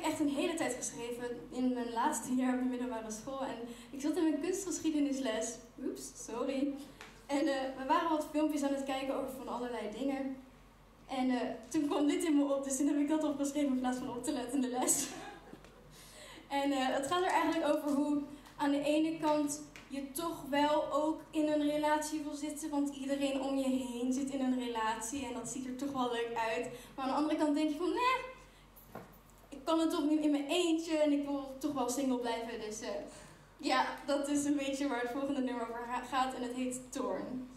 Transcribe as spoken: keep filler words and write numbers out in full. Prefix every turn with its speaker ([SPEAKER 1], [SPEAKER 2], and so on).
[SPEAKER 1] echt een hele tijd geschreven in mijn laatste jaar op de middelbare school. En ik zat in mijn kunstgeschiedenisles. Oeps, sorry. En uh, we waren wat filmpjes aan het kijken over van allerlei dingen. En uh, toen kwam dit in me op, dus toen heb ik dat opgeschreven in plaats van op te letten in de les. En uh, het gaat er eigenlijk over hoe aan de ene kant je toch wel ook in een relatie wil zitten, want iedereen om je heen zit in een relatie en dat ziet er toch wel leuk uit. Maar aan de andere kant denk je van, nee, ik kan het toch niet in mijn eentje en ik wil toch wel single blijven. Dus uh, ja, dat is een beetje waar het volgende nummer over gaat en het heet Thorn.